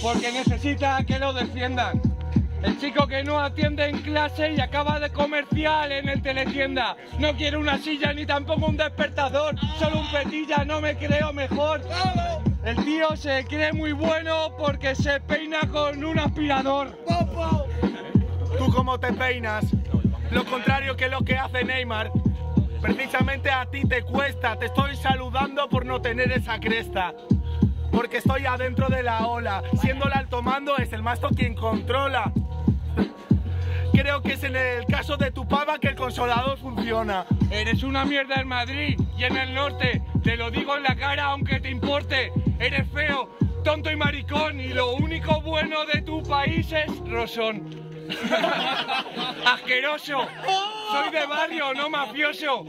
porque necesita que lo defiendan. El chico que no atiende en clase y acaba de comercial en el teletienda. No quiere una silla ni tampoco un despertador, solo un petilla, no me creo mejor. El tío se cree muy bueno porque se peina con un aspirador. ¿Tú cómo te peinas? Lo contrario que lo que hace Neymar. Precisamente a ti te cuesta, te estoy saludando por no tener esa cresta. Porque estoy adentro de la ola, siendo el alto mando es el masto quien controla. Creo que es en el caso de tu pava que el consolador funciona. Eres una mierda en Madrid y en el norte, te lo digo en la cara aunque te importe. Eres feo, tonto y maricón y lo único bueno de tu país es Rosón. ¡Asqueroso! Soy de barrio, no mafioso.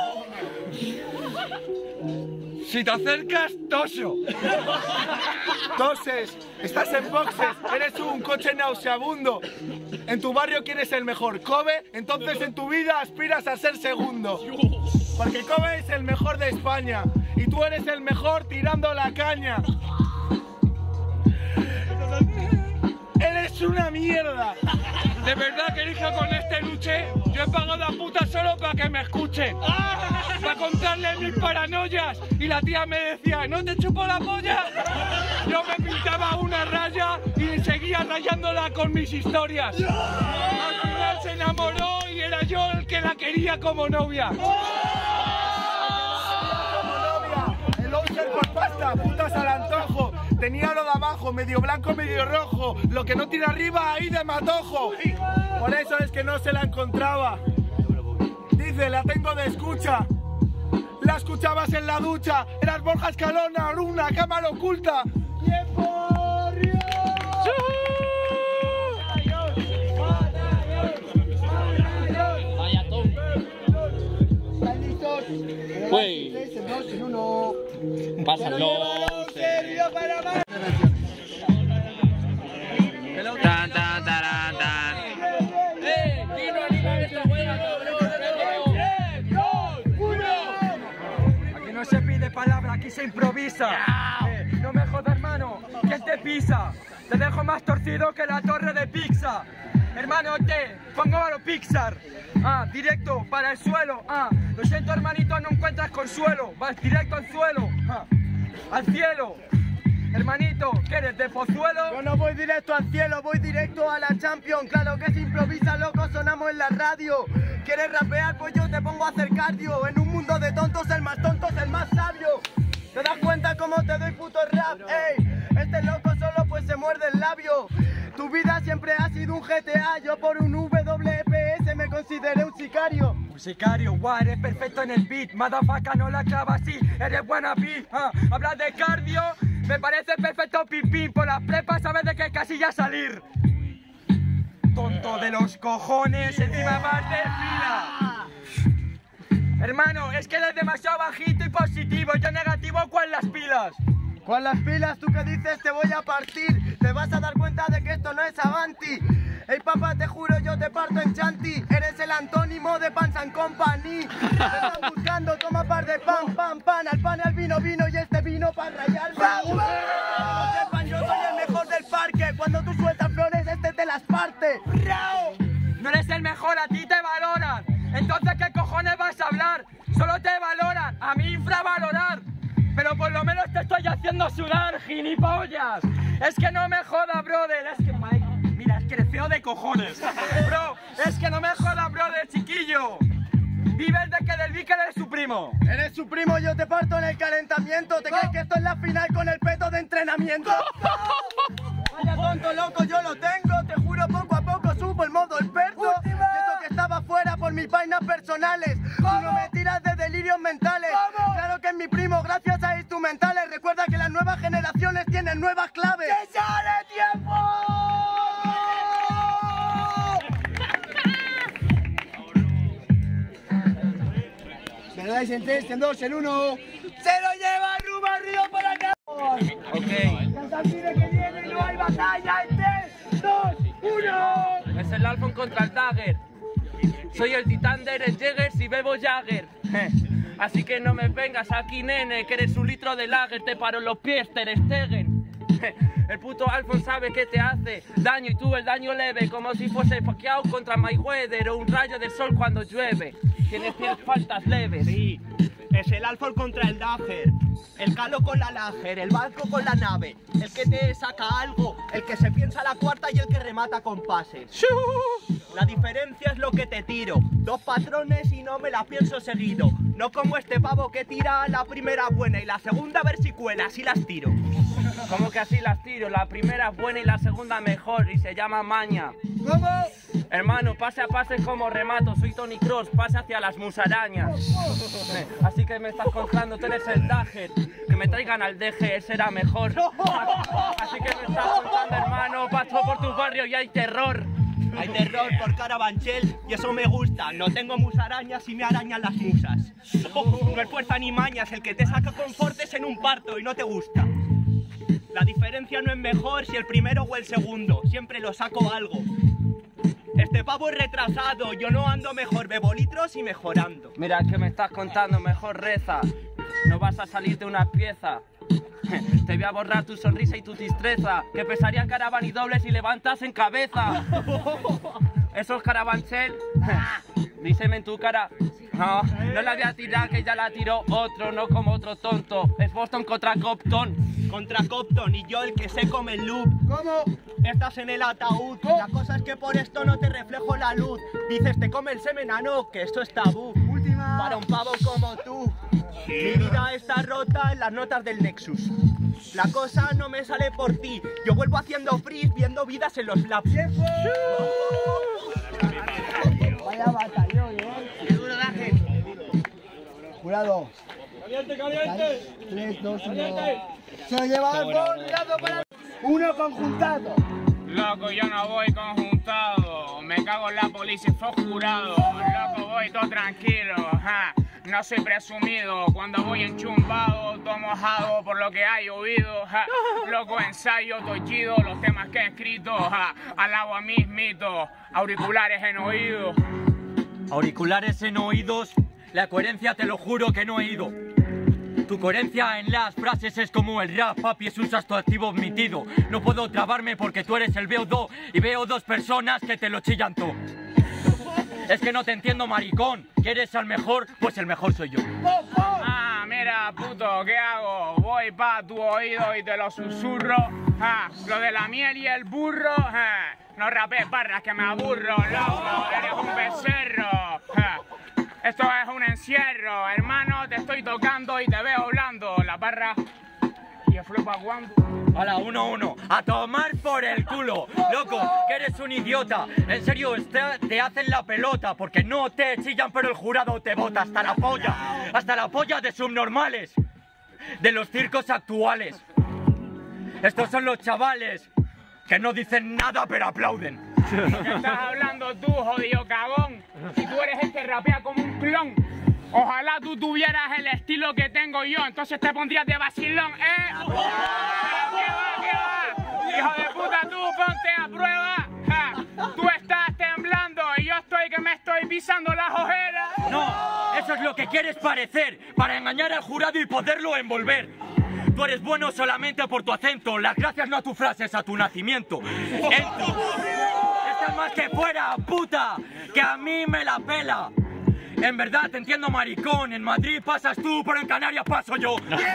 Si te acercas, toso. Toses, estás en boxes, eres un coche nauseabundo. En tu barrio quieres el mejor Kobe, entonces en tu vida aspiras a ser segundo. Porque Kobe es el mejor de España y tú eres el mejor tirando la caña. ¡Eres una mierda! ¿De verdad que elijo con este luche? Yo he pagado la puta solo para que me escuchen. Para contarle mis paranoias. Y la tía me decía, ¿no te chupo la polla? Yo me pintaba una raya y seguía rayándola con mis historias. Al final se enamoró y era yo el que la quería como novia. El Oster por pasta, putas al antojo. Tenía lo de abajo, medio blanco, medio rojo. Lo que no tiene arriba, ahí de matojo. Por eso es que no se la encontraba. Dice, la tengo de escucha. La escuchabas en la ducha. Eras Borja Escalona, una cámara oculta. ¡Tiempo, Río! Vaya tú. ¿Están listos? Uy. 3, 2, 1. Pásalo. Tan, tan, taran, tan. Aquí no se pide palabra, aquí se improvisa. No me jodas, hermano, ¿quién te pisa? Te dejo más torcido que la torre de Pizza. Hermano, te pongo a lo Pixar. Directo para el suelo. Lo siento, hermanito, no encuentras consuelo. Vas directo al suelo. Al cielo. Hermanito, ¿qué eres, de Pozuelo? Yo no voy directo al cielo, voy directo a la Champions. Claro que se improvisa, loco, sonamos en la radio. ¿Quieres rapear? Pues yo te pongo a hacer cardio. En un mundo de tontos, el más tonto es el más sabio. ¿Te das cuenta cómo te doy puto rap? Ey, este loco solo pues se muerde el labio. Tu vida siempre ha sido un GTA. Yo por un WPS me consideré un sicario. Un sicario, guau, eres perfecto en el beat. Motherfucker, no la clava así, eres buena beat. Hablas de cardio, me parece perfecto pipí. Por las prepas sabes de qué casilla salir. Tonto de los cojones, encima vas de fila. Hermano, es que eres demasiado bajito y positivo. Yo negativo, ¿cuál las pilas? Con las pilas, tú que dices te voy a partir. Te vas a dar cuenta de que esto no es Avanti. Ey papá, te juro yo te parto en chanti. Eres el antónimo de Pans and Company. Te están buscando, toma par de pan, pan, pan. Al pan, al vino, vino y este vino para rayarme. No sepan, yo soy el mejor del parque. Cuando tú sueltas flores, este te las parte. No eres el mejor, a ti te valoran. Entonces, ¿qué cojones vas a hablar? Solo te valoran, a mí infravalorar. Pero por lo menos te estoy haciendo sudar, gilipollas. Es que no me jodas, brother. Es que, mira, es que eres feo de cojones. Bro, es que no me jodas, brother, chiquillo. Vives de que del Vicar eres su primo. Eres su primo, yo te parto en el calentamiento. ¿Te crees que esto es la final con el peto de entrenamiento? Vaya tonto, loco, yo lo tengo. Te juro, poco a poco subo el modo experto. Y eso que estaba fuera por mis vainas personales. Tú no me tiras de delirios mentales. Claro que es mi primo, gracias a instrumentales. Recuerda que las nuevas generaciones tienen nuevas claves. ¡Que sale tiempo! ¿Me lo dais en 3, en 2, en 1? ¡Se lo lleva Ruba Río por acá! Ok. ¡Canta pide que viene y no hay batalla en 3, 2, 1! Es el Alfon contra el Dagger. Soy el titán de Eren Jäger si bebo Jagger. Así que no me vengas aquí, nene, que eres un litro de lager. Te paro los pies, Ter Stegen. El puto Alfon sabe que te hace daño y tú el daño leve, como si fuese Pacquiao contra Mayweather o un rayo del sol cuando llueve. Tienes faltas leves. Sí, es el Alfon contra el Dagger, el Calo con la Lager, el Vasco con la nave, el que te saca algo, el que se piensa la cuarta y el que remata con pases. La diferencia es lo que te tiro, 2 patrones y no me la pienso seguido. No como este pavo que tira la primera buena y la segunda a ver si cuela, así las tiro. Como que así las tiro, la primera es buena y la segunda mejor y se llama maña. ¿Cómo? Hermano, pase a pase como remato, soy Tony Cross, pase hacia las musarañas. Así que me estás contando, tú eres el Dagger, que me traigan al deje, ese era mejor. Así que me estás contando, hermano, paso por tu barrio y hay terror. Hay terror por Carabanchel y eso me gusta. No tengo musarañas y me arañan las musas. No es fuerza ni mañas, el que te saca confortes en un parto y no te gusta. La diferencia no es mejor si el primero o el segundo, siempre lo saco algo. Este pavo es retrasado, yo no ando mejor, bebo litros y mejorando. Mira, que me estás contando, mejor reza. No vas a salir de una pieza. Te voy a borrar tu sonrisa y tu destreza, que pesarían Caravan y dobles si levantas en cabeza. Eso es Carabanchel. Díseme en tu cara. No, no la voy a tirar, que ya la tiró otro, no como otro tonto. Es Boston contra Compton. Contra Compton y yo el que se come el loop. ¿Cómo? Estás en el ataúd. La cosa es que por esto no te reflejo la luz. Dices te come el semen, no, que esto es tabú. Última. Para un pavo como tú. Mi vida está rota en las notas del Nexus. La cosa no me sale por ti. Yo vuelvo haciendo freeze, viendo vidas en los laps. Vaya batallón, ¿eh? Jurado. ¡Caliente, caliente! 3, 2, 1. Se lo lleva Alfon, mirando para... Uno conjuntado. Loco, yo no voy conjuntado, me cago en la policía, fue jurado. Loco, voy todo tranquilo, ja. No soy presumido, cuando voy enchumbado, todo mojado por lo que ha llovido, ja. Loco, ensayo, tollido, los temas que he escrito, ja. Al agua mismito, auriculares en oído. Auriculares en oídos, la coherencia te lo juro que no he ido. Tu coherencia en las frases es como el rap, papi, es un sasto activo omitido. No puedo trabarme porque tú eres el VO2 y veo 2 personas que te lo chillan todo. Es que no te entiendo, maricón. ¿Quieres al mejor? Pues el mejor soy yo. Ah, mira, puto, ¿qué hago? Voy pa' tu oído y te lo susurro. Lo de la miel y el burro. No rapes barras que me aburro, loco. Eres un becerro. Esto es un encierro, hermano, te estoy tocando y te veo hablando. La barra y el flow aguando. A la 1-1, a tomar por el culo. Loco, que eres un idiota. En serio, te hacen la pelota porque no te chillan, pero el jurado te bota hasta la polla. Hasta la polla de subnormales, de los circos actuales. Estos son los chavales que no dicen nada pero aplauden. ¿Qué estás hablando tú, jodido cagón? Si tú eres el que rapea como un clon. Ojalá tú tuvieras el estilo que tengo yo, entonces te pondrías de vacilón, ¿eh? ¿Qué va? Hijo de puta, tú ponte a prueba. Tú estás temblando y yo estoy que me estoy pisando las ojeras. No, eso es lo que quieres parecer, para engañar al jurado y poderlo envolver. Tú eres bueno solamente por tu acento, las gracias no a tus frases, a tu nacimiento. Estás más que fuera, puta, que a mí me la pela. En verdad te entiendo, maricón, en Madrid pasas tú, pero en Canarias paso yo.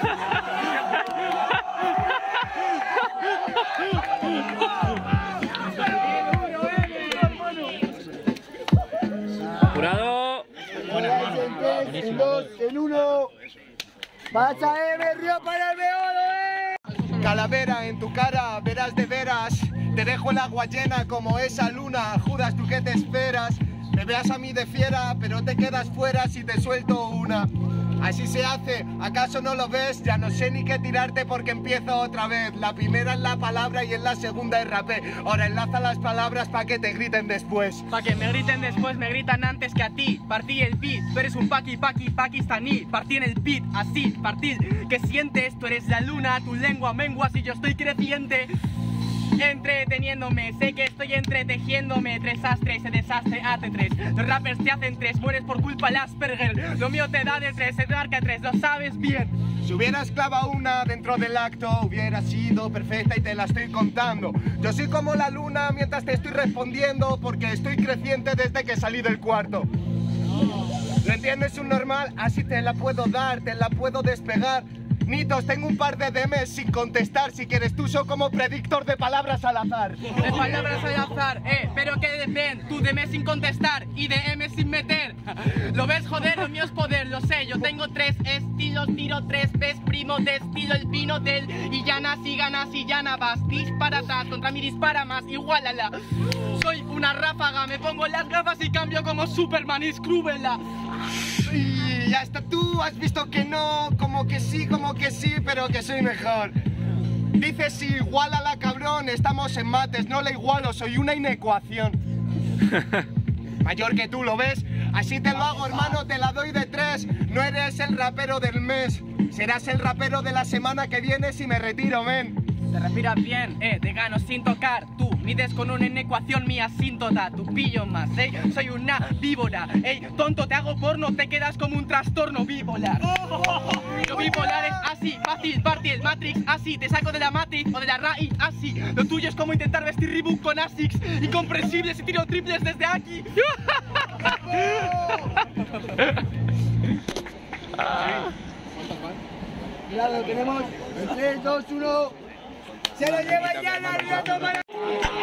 Jurado. En 2, en 1. Pasa, me río para el meolo, Calavera en tu cara, verás de veras. Te dejo el agua llena como esa luna. Judas, ¿tú qué te esperas? Me veas a mí de fiera, pero te quedas fuera si te suelto una. Así se hace, ¿acaso no lo ves? Ya no sé ni qué tirarte porque empiezo otra vez. La primera es la palabra y en la segunda es rapé. Ahora enlaza las palabras para que te griten después. Pa' que me griten después, me gritan antes que a ti. Partí el beat, tú eres un pakistaní. Partí en el beat, así, partí. ¿Qué sientes? Tú eres la luna, tu lengua mengua si yo estoy creciente. Entreteniéndome, sé que estoy entretejiéndome. 3 astres, ese desastre hace 3. Los rappers te hacen 3, mueres por culpa del Asperger. Lo mío te da de 3, se te marca 3, lo sabes bien. Si hubieras clavado una dentro del acto, hubiera sido perfecta y te la estoy contando. Yo soy como la luna mientras te estoy respondiendo, porque estoy creciente desde que salí del cuarto. ¿Lo entiendes, un normal? Así te la puedo dar, te la puedo despegar. Nitos, tengo un par de DMs sin contestar. Si quieres tú, soy como predictor de palabras al azar. De palabras al azar, pero que depende. Tu DM sin contestar y DM sin meter. ¿Lo ves, joder? Lo mío es poder, lo sé. Yo tengo 3 estilos, tiro 3 ves primo de estilo el vino del. Y ya nací, ganas y ya navas. Dispara atrás, contra mí dispara más. Igual a la. Soy una ráfaga, me pongo las gafas y cambio como Superman y Scrubela. Y hasta tú has visto que no, como que sí, pero que soy mejor. Dices igual a la cabrón, estamos en mates, no la igualo, soy una inecuación. Mayor que tú, ¿lo ves? Así te lo hago, hermano, te la doy de 3. No eres el rapero del mes, serás el rapero de la semana que viene si me retiro, men. Te respiras bien, te gano sin tocar. Tú mides con una inecuación mi asíntota. Tú pillo más, soy una víbora. Tonto, te hago porno, te quedas como un trastorno bipolar. Lo bipolar es así, fácil, party, Matrix, así. Te saco de la matriz o de la raíz, así. Lo tuyo es como intentar vestir Reebok con Asics. Incomprensible si tiro triples desde aquí. Cuidado, tenemos 3, 2, 1. Se lo lleva ya Narriato para... 3,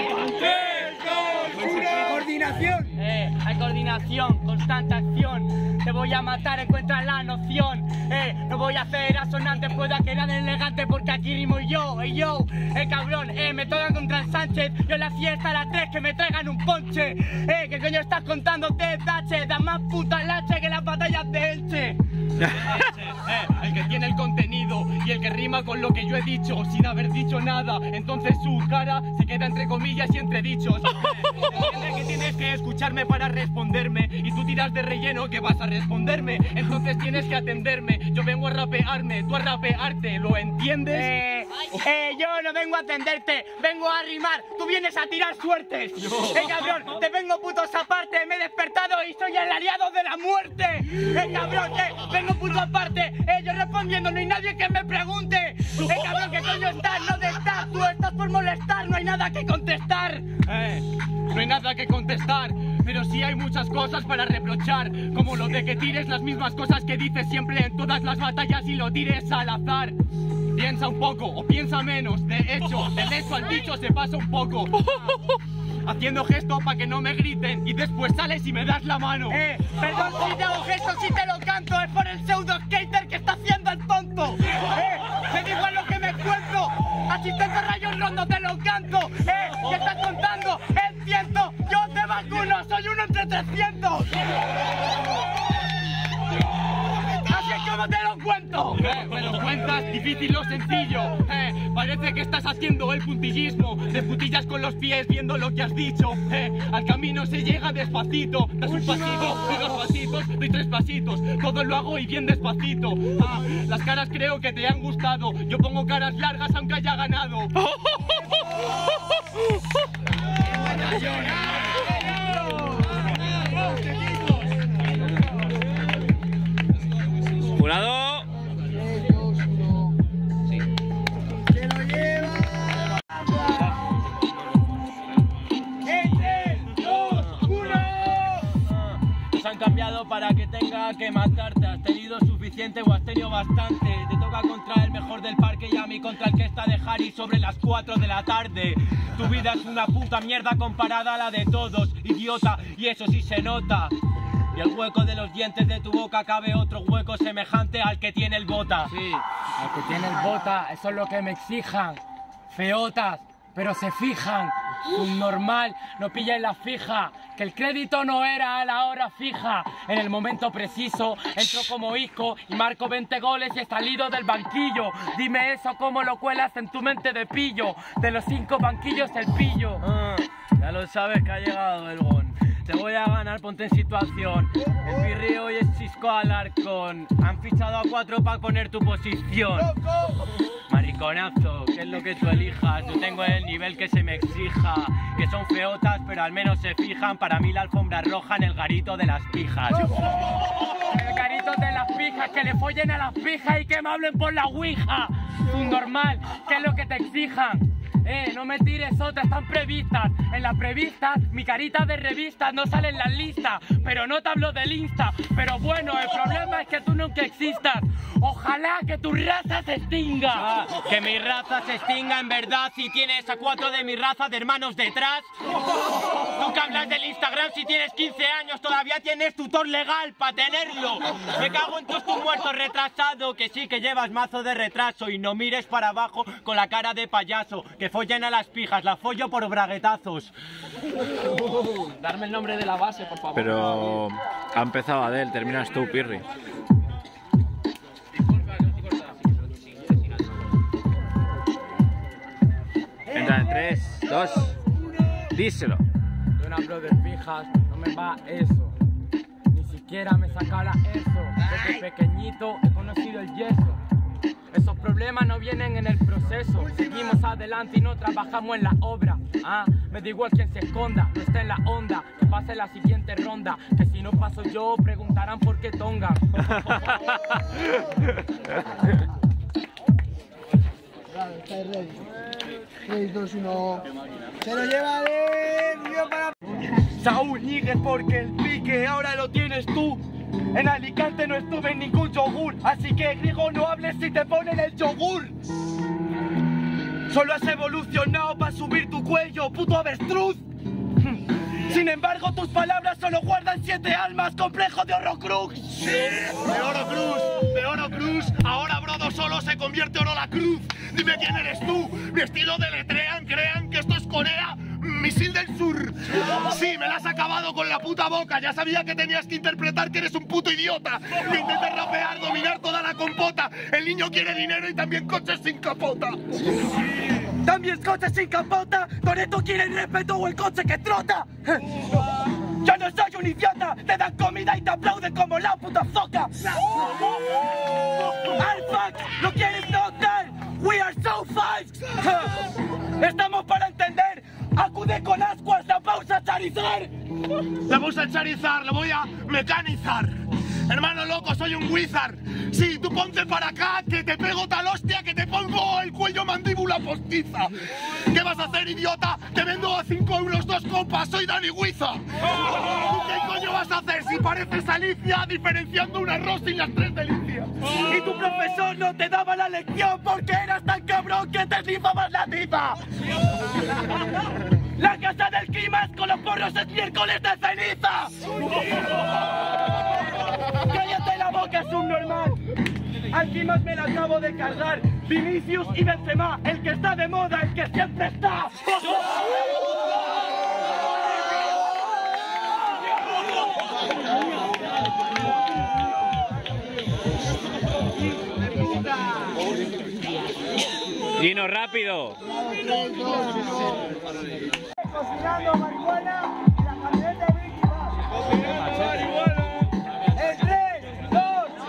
2, 1. Coordinación. Hay coordinación, constante acción. Te voy a matar, encuentra la noción. No voy a hacer asonante, pueda que nada elegante porque aquí rimo yo, cabrón, me toca contra el Sánchez. Yo en la fiesta a las 3 que me traigan un ponche. ¿Qué coño estás contando, Dache? Da más puta lache que las batallas de Elche. El que tiene el contenido y el que rima con lo que yo he dicho sin haber dicho nada, entonces su cara se queda entre comillas y entre dichos. Entiendes que tienes que escucharme para responderme y tú tiras de relleno que vas a responderme, entonces tienes que atenderme. Yo vengo a rapearme, tú a rapearte, ¿lo entiendes? Yo no vengo a atenderte, vengo a rimar, tú vienes a tirar suertes. Cabrón, te vengo putos aparte, me he despertado y soy el aliado de la muerte. Cabrón, vengo puto aparte, yo respondiendo, no hay nadie que me pregunte. Cabrón, ¿qué coño estás? ¿Dónde estás? Tú estás por molestar, no hay nada que contestar. No hay nada que contestar, pero sí hay muchas cosas para reprochar, como lo de que tires las mismas cosas que dices siempre en todas las batallas y lo tires al azar. Piensa un poco, o piensa menos, de hecho, del hecho al dicho se pasa un poco. Haciendo gesto para que no me griten y después sales y me das la mano. Perdón si te hago gesto, si te lo canto, es por el pseudo skater que está haciendo el tonto. Me da igual lo que me encuentro, asistente rayos rondo te lo canto. ¿Qué estás contando? Entiendo, yo te vacuno, soy uno entre 300. Así es como te lo cuento. Me lo cuentas difícil o sencillo. Parece que estás haciendo el puntillismo. Te putillas con los pies viendo lo que has dicho. Al camino se llega despacito. Das un pasito, doy 2 pasitos, doy 3 pasitos. Todo lo hago y bien despacito. Las caras creo que te han gustado. Yo pongo caras largas aunque haya ganado. Jurado. 3, 2, 1. Sí. Se lo lleva. 3, 2, 1. Nos han cambiado para que tenga que matarte. Has tenido suficiente o has tenido bastante. Te toca contra el mejor del parque y a mí contra el que está de Harry sobre las 4 de la tarde. Tu vida es una puta mierda comparada a la de todos, idiota, y eso sí se nota. Y el hueco de los dientes de tu boca cabe otro hueco semejante al que tiene el bota. Sí, al que tiene el bota, eso es lo que me exijan. Feotas, pero se fijan. Un normal, no pilláis la fija. Que el crédito no era a la hora fija. En el momento preciso, entro como Isco y marco 20 goles y he salido del banquillo. Dime eso, cómo lo cuelas en tu mente de pillo. De los 5 banquillos el pillo. Ya lo sabes que ha llegado el gon. Te voy a ganar, ponte en situación. El Pirri hoy es Cisco Alarcón. Han fichado a 4 para poner tu posición. Mariconazo, ¿qué es lo que tú elijas? Yo tengo el nivel que se me exija. Que son feotas, pero al menos se fijan. Para mí la alfombra roja en el garito de las pijas. El garito los de las pijas, que le follen a las pijas y que me hablen por la ouija. Un normal, que es lo que te exijan. No me tires otras, están previstas. En las previstas, mi carita de revistas no sale en las listas. Pero no te hablo del Insta. Pero bueno, el problema es que tú nunca existas. Ojalá que tu raza se extinga. Que mi raza se extinga, en verdad, si tienes a 4 de mi raza de hermanos detrás. Tú que hablas del Instagram, si tienes 15 años, todavía tienes tutor legal para tenerlo. Me cago en tu muerto retrasado, que sí que llevas mazo de retraso. Y no mires para abajo con la cara de payaso. Que follen a las pijas, la follo por braguetazos. Darme el nombre de la base, por favor. Pero ha empezado Adel, terminas tú, Pirri. Entra en 3, 2, díselo. De una bro de pijas, no me va eso. Ni siquiera me saca la ESO. Desde pequeñito he conocido el yeso. Esos problemas no vienen en el proceso. Seguimos adelante y no trabajamos en la obra. Me da igual quien se esconda, no está en la onda. Que pase la siguiente ronda. Que si no paso yo, preguntarán por qué tonga. 3, 2, 1. Se lo lleva de Río para... Saúl Níguez, porque el pique ahora lo tienes tú. En Alicante no estuve en ningún yogur, así que griego no hables si te ponen el yogur. Solo has evolucionado para subir tu cuello, puto avestruz. Sin embargo, tus palabras solo guardan 7 almas, complejo de Horrocrux. Sí, de Horrocruz. Ahora Brodo solo se convierte en la Cruz. Dime quién eres tú. Mi estilo deletrean, crean que esto es Corea. Misil del Sur. Sí, me la has acabado con la puta boca. Ya sabía que tenías que interpretar que eres un puto idiota. Que intentas rapear, dominar toda la compota. El niño quiere dinero y también coches sin capota. También coches sin capota. Toretto quiere el respeto o el coche que trota. Yo no soy un idiota. Te dan comida y te aplauden como la puta foca. Alpha, ¿lo quieres notar? We are so fast. Estamos para entender. Acude con ascuas, la pausa Charizard. La vamos a charizar, la voy a mecanizar. Hermano loco, soy un wizard. Sí, tú ponte para acá, que te pego tal hostia que te pongo el cuello mandíbula postiza. ¿Qué vas a hacer, idiota? Te vendo a 5 euros 2 copas, soy Dani Huiza. ¿Tú qué coño vas a hacer si pareces Alicia diferenciando un arroz y las 3 delicias? Y tu profesor no te daba la lección porque eras tan cabrón que te rifabas la tiza. La casa del clima con los porros es miércoles de ceniza. ¡Cállate la boca, subnormal! Al Kimas me la acabo de cargar. Vinicius y Benzema, el que está de moda, el que siempre está. Dino, rápido. 3, 2, 1. Cocinando marihuana en la camioneta de Vicky Bass. Cocinando marihuana. En 3, 2,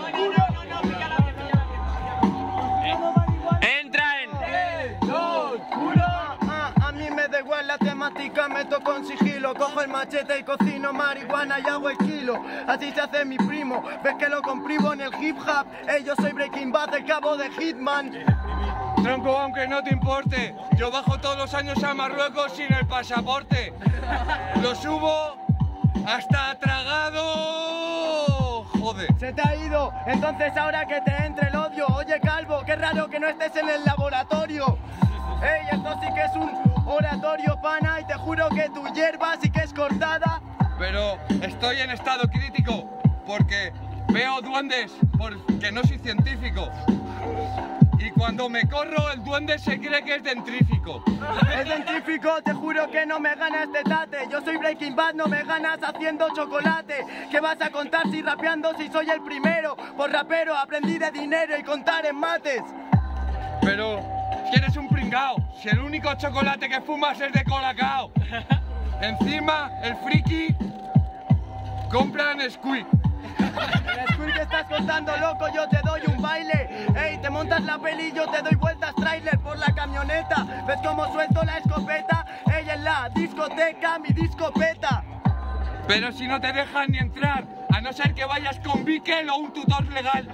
1. Entra en 3, 2, 1. A mí me da igual la temática, meto con sigilo. Cojo el machete y cocino marihuana y hago el kilo. Así se hace mi primo, ves que lo comprimo en el hip hop. Yo soy Breaking Bad, el cabo de Hitman. Tronco, aunque no te importe, yo bajo todos los años a Marruecos sin el pasaporte. Lo subo hasta tragado. Joder. Se te ha ido, entonces ahora que te entre el odio. Oye, calvo, qué raro que no estés en el laboratorio. Ey, esto sí que es un oratorio, pana, y te juro que tu hierba sí que es cortada. Pero estoy en estado crítico porque veo duendes, porque no soy científico. Y cuando me corro, el duende se cree que es dentrífico. Es dentífico, te juro que no me gana este tate. Yo soy Breaking Bad, no me ganas haciendo chocolate. ¿Qué vas a contar si rapeando si soy el primero? Por rapero aprendí de dinero y contar en mates. Pero si eres un pringao, si el único chocolate que fumas es de Colacao. Encima, el friki compra en Squeak. El Squeak que estás contando, loco, yo te doy un baile. Ey, te montas la peli, yo te doy vueltas trailer por la camioneta. ¿Ves cómo suelto la escopeta? Ella en la discoteca, mi discopeta. Pero si no te dejan ni entrar, a no ser que vayas con Mikel o un tutor legal.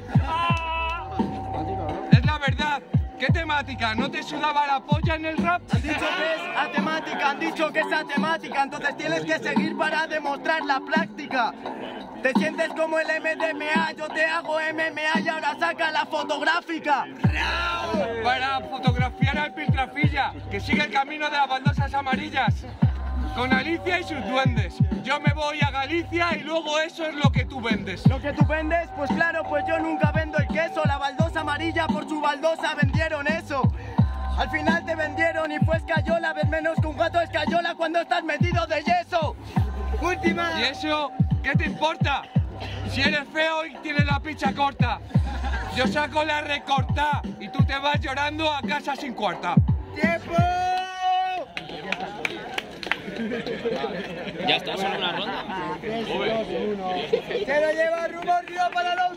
Es la verdad. ¿Qué temática? ¿No te sudaba la polla en el rap? Han dicho que es atemática, han dicho que es atemática, entonces tienes que seguir para demostrar la práctica. Te sientes como el MDMA, yo te hago MMA y ahora saca la fotográfica. Para fotografiar al Piltrafilla, que sigue el camino de las baldosas amarillas. Con Alicia y sus duendes. Yo me voy a Galicia y luego eso es lo que tú vendes. ¿Lo que tú vendes? Pues claro, pues yo nunca vendo el queso. La baldosa amarilla por su baldosa vendieron eso. Al final te vendieron y fue escayola. Ves menos que un gato escayola cuando estás metido de yeso. Última. ¿Y eso qué te importa? Si eres feo y tienes la picha corta. Yo saco la recorta y tú te vas llorando a casa sin cuarta. ¡Tiempo! Ya está, solo una ronda. Se lo lleva Rumor Río para los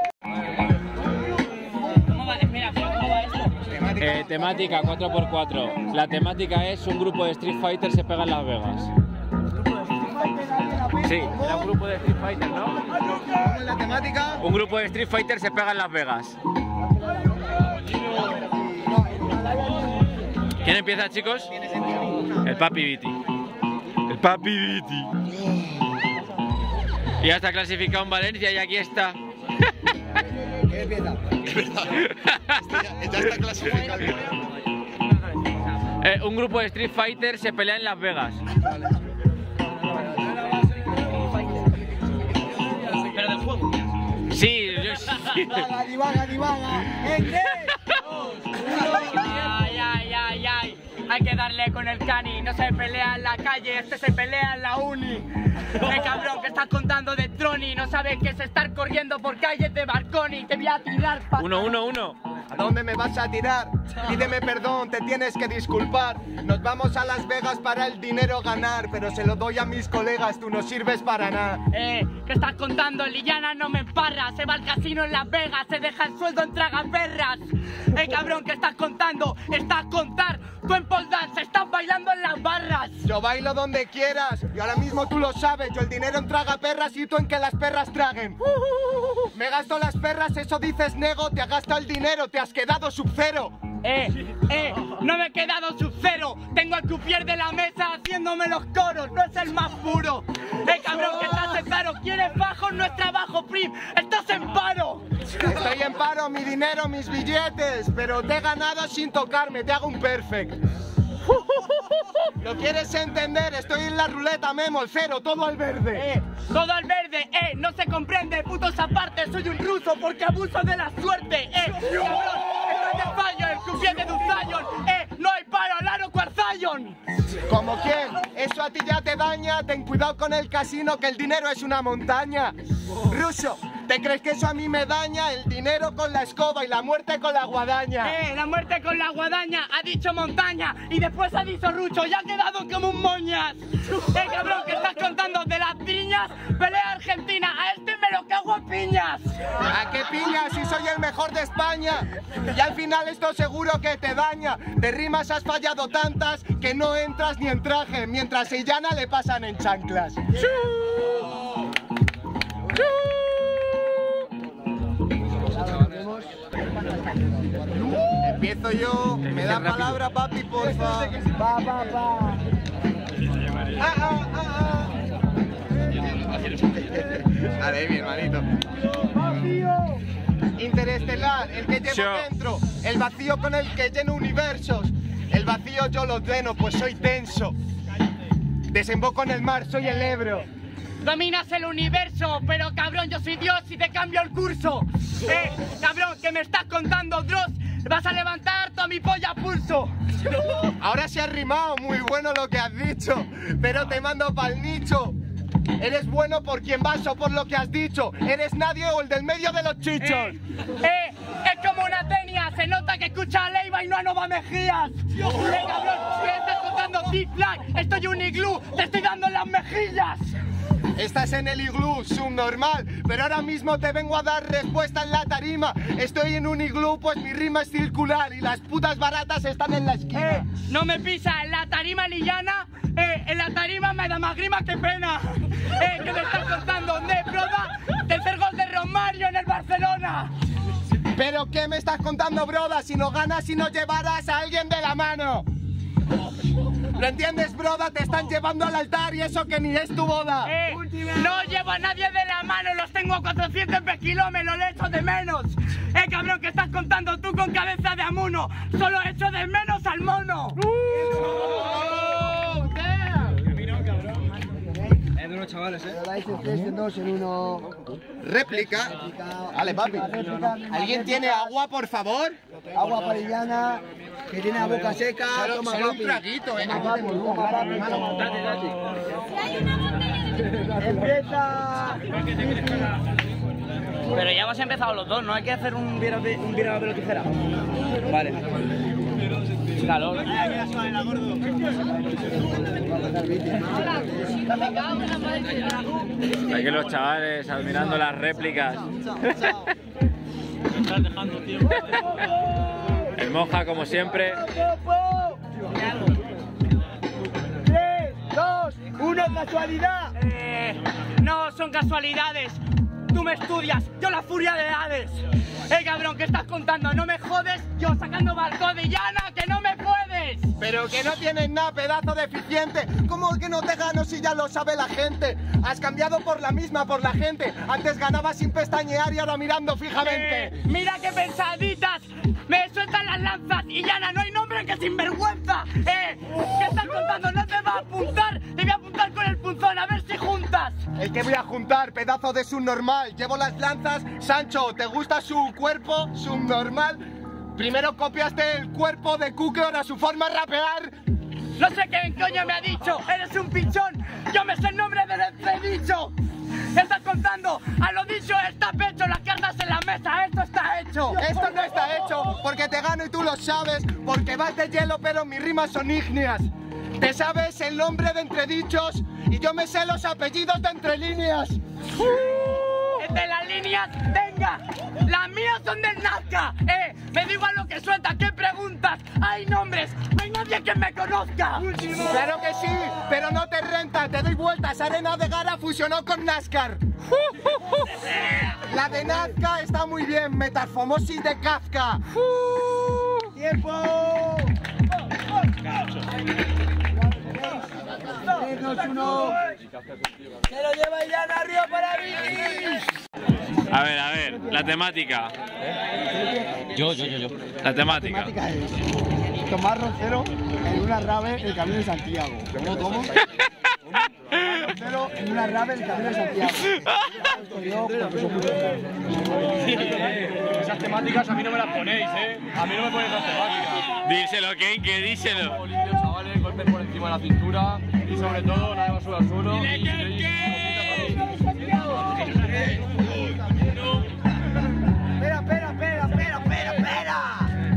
¿Cómo va? Espera, ¿cómo va esto? Temática 4x4. La temática es un grupo de Street Fighter se pega en Las Vegas. Sí, era un grupo de Street Fighter, ¿no? ¿Cómo es la temática? Un grupo de Street Fighter se pega en Las Vegas. ¿Quién empieza, chicos? El Papi Viti. El Papi Viti. Ya está clasificado en Valencia y aquí está. ¿Quién empieza? Es verdad. Ya está clasificado. Un grupo de Street Fighter se pelea en Las Vegas. Pero del juego. Sí, yo sí. Divaga. ¿En qué? Ay. Hay que darle con el cani. No se pelea en la calle, este se pelea en la uni. Cabrón, que estás contando de Troni. No sabes qué es estar corriendo por calles de Barconi. Te voy a tirar pa... 1-1-1. ¿A dónde me vas a tirar? Pídeme perdón, te tienes que disculpar. Nos vamos a Las Vegas para el dinero ganar, pero se lo doy a mis colegas, tú no sirves para nada. ¿Qué estás contando? Lillana no me emparra. Se va al casino en Las Vegas, se deja el sueldo en tragaperras. Cabrón, ¿qué estás contando? Estás contar. Tú en pole dance, estás bailando en las barras. Yo bailo donde quieras, y ahora mismo tú lo sabes. Yo el dinero en tragaperras y tú en que las perras traguen. Me gasto las perras, eso dices nego. Te has gastado el dinero, te has quedado sub-cero. No me he quedado sub-cero. Tengo al croupier de la mesa haciéndome los coros. No es el más puro. Cabrón, que estás en paro. ¿Quieres bajo? No es trabajo, prim. Estás en paro. Estoy en paro, mi dinero, mis billetes. Pero te he ganado sin tocarme, te hago un perfect. ¿Lo quieres entender? Estoy en la ruleta, Memo, el cero, todo al verde. Todo al verde, no se comprende. Putos aparte, soy un ruso porque abuso de la suerte. Cabrón, estoy de fallo, el croupier de Duzayon. No hay paro, Laro Cuarzayon. ¿Como quién? Eso a ti ya te daña. Ten cuidado con el casino, que el dinero es una montaña. Ruso, ¿te crees que eso a mí me daña? El dinero con la escoba y la muerte con la guadaña. La muerte con la guadaña, ha dicho montaña y después ha dicho rucho, ya ha quedado como un moñas. Cabrón, que estás contando de las piñas, pelea argentina, a este me lo cago a piñas. ¿A qué piñas si soy el mejor de España? Y al final esto seguro que te daña. De rimas has fallado tantas que no entras ni en traje, mientras a Illana le pasan en chanclas. Empiezo yo, me da palabra papi, porfa. Va. Dale, mi hermanito. Interestelar, el que llevo dentro. El vacío con el que lleno universos. El vacío yo lo lleno, pues soy denso. Desemboco en el mar, soy el Ebro. Dominas el universo, pero cabrón, yo soy Dios y te cambio el curso. Cabrón, que me estás contando, Dross. Vas a levantar toda mi polla a pulso. Ahora se ha rimado, muy bueno lo que has dicho, pero te mando pa'l nicho. Eres bueno por quien vas o por lo que has dicho. Eres nadie o el del medio de los chichos. Es como una tenia, se nota que escucha a Leiva y no a Nova Mejías. Cabrón, me estás contando T-Fly, estoy un iglú, te estoy dando en las mejillas. Estás en el iglú, subnormal, pero ahora mismo te vengo a dar respuesta en la tarima. Estoy en un iglú, pues mi rima es circular y las putas baratas están en la esquina. No me pisa en la tarima lillana, En la tarima me da más grima que pena. ¿Qué me estás contando? ¿Dónde, broda? Tercer gol de Romario en el Barcelona. ¿Pero qué me estás contando, broda? Si no ganas y no llevarás a alguien de la mano. ¿Lo entiendes, broda? Te están llevando al altar y eso que ni es tu boda. No llevo a nadie de la mano, los tengo a 400 kilómetros, lo echo de menos. Cabrón, ¿qué estás contando tú con cabeza de amuno? Solo echo de menos al mono. Es de unos chavales, ¿eh? Dais en 3, en 2, en 1. Réplica. Vale, papi. ¿Alguien tiene agua, por favor? Agua para Iliana, que tiene la boca seca. Toma, solo papi. un traguito, ¿eh? Toma, papi. Empieza. Pero ya hemos empezado los dos, ¿no? Hay que hacer un vira pelo tijera. Vale. Calor. Aquí los chavales admirando las réplicas. El Moja, como siempre. 3, 2, 1, casualidad. No son casualidades. Tú me estudias, yo la furia de Hades. Cabrón, ¿qué estás contando? No me jodes, yo sacando balcón de llana, que no me puedes. Pero que no tienes nada, pedazo deficiente. ¿Cómo que no te gano si ya lo sabe la gente? Has cambiado por la misma, por la gente. Antes ganabas sin pestañear y ahora mirando fijamente. Mira qué pensaditas. Me sueltan las lanzas y llana, no hay nombre que sinvergüenza. ¿Qué estás contando? No te va a apuntar. Te voy a apuntar con el punzón, a ver si juntas. El que voy a juntar, pedazo de subnormal. Llevo las lanzas. Sancho, ¿te gusta su cuerpo subnormal? Primero copiaste el cuerpo de Cuque, ahora su forma de rapear. No sé qué coño me ha dicho. Eres un pichón. Yo me sé el nombre del entredicho. ¿Qué estás contando? A lo dicho está pecho, las cartas en la mesa. Esto está hecho. Esto no está hecho porque te gano y tú lo sabes. Porque vas de hielo pero mis rimas son ígneas. Te sabes el nombre de entredichos y yo me sé los apellidos de entre líneas. De las líneas, venga, las mías son del Nazca. Me da igual lo que sueltas, ¿qué preguntas? Hay nombres, no hay nadie que me conozca. Claro que sí, pero no te renta, te doy vueltas. Arena de Gara fusionó con NASCAR. La de Nazca está muy bien, metamorfosis de Kafka. ¡Tiempo! 3, 2, 1. Se lo lleva Iliana, arriba para Vicky. A ver, la temática. Yo. La temática. La temática es Tomás Roncero en una rave el Camino de Santiago. ¿Cómo? Tomás Roncero en una rave el Camino de Santiago. Esas temáticas a mí no me las ponéis, ¿eh? A mí no me ponéis esas temáticas. Díselo, Kenke, díselo. Bolillo, chavales, golpes por encima de la cintura y sobre todo nada de basura al suelo. Espera.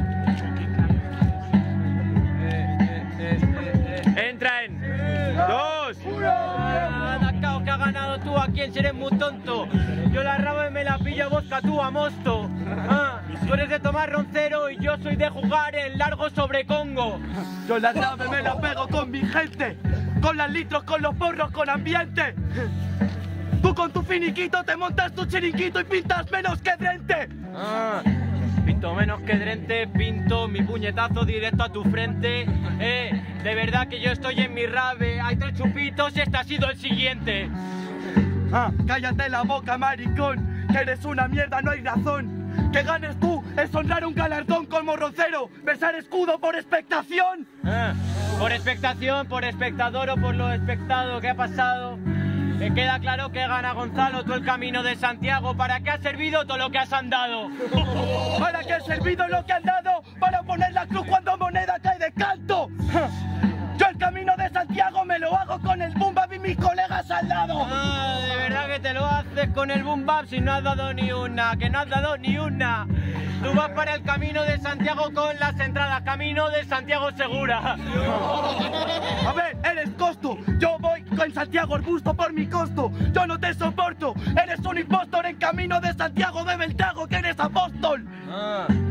Entra en 2. Adacao, que ha ganado tú, ¿a quién eres muy tonto? Yo la raba y me la pillo Bosca tú a Mosto. Tú eres de Tomás Roncero y yo soy de jugar en largo sobre Congo. Yo la rave me la pego con mi gente, con las litros, con los porros, con ambiente. Tú con tu finiquito te montas tu chiringuito y pintas menos que Drente. Pinto menos que Drente, pinto mi puñetazo directo a tu frente. De verdad que yo estoy en mi rave, hay 3 chupitos y este ha sido el siguiente. Cállate la boca, maricón, que eres una mierda, no hay razón. Que ganes tú es honrar un galardón como Roncero, besar escudo por expectación. Por expectación, por espectador o por lo expectado que ha pasado. Me queda claro que gana Gonzalo todo el Camino de Santiago. ¿Para qué ha servido todo lo que has andado? ¿Para qué ha servido lo que han dado? Para poner la cruz cuando moneda cae de canto. Yo el Camino de Santiago me lo hago con el boom bap y mis colegas al lado. De verdad que te lo haces con el boom bap si no has dado ni una, que no has dado ni una. Tú vas para el Camino de Santiago con las entradas, Camino de Santiago segura. A ver, eres costo, yo voy con Santiago Arbusto por mi costo. Yo no te soporto, eres un impostor en Camino de Santiago, bebe el trago que eres apóstol.